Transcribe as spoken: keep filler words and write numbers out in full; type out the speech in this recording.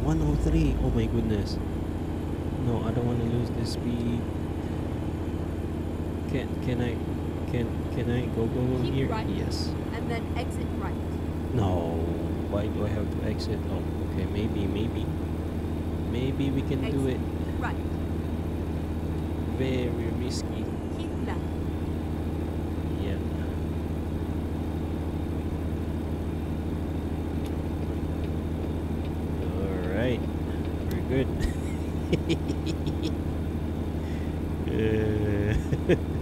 one oh three. Oh my goodness. No, I don't want to lose this speed. Can can I can can I go go go Keep here? right. Yes. And then exit right. No. Why do I have to exit? Oh, okay. Maybe maybe maybe we can do Exit it. right. Very risky. Keep left. Yeah. All right. We're good. Uh,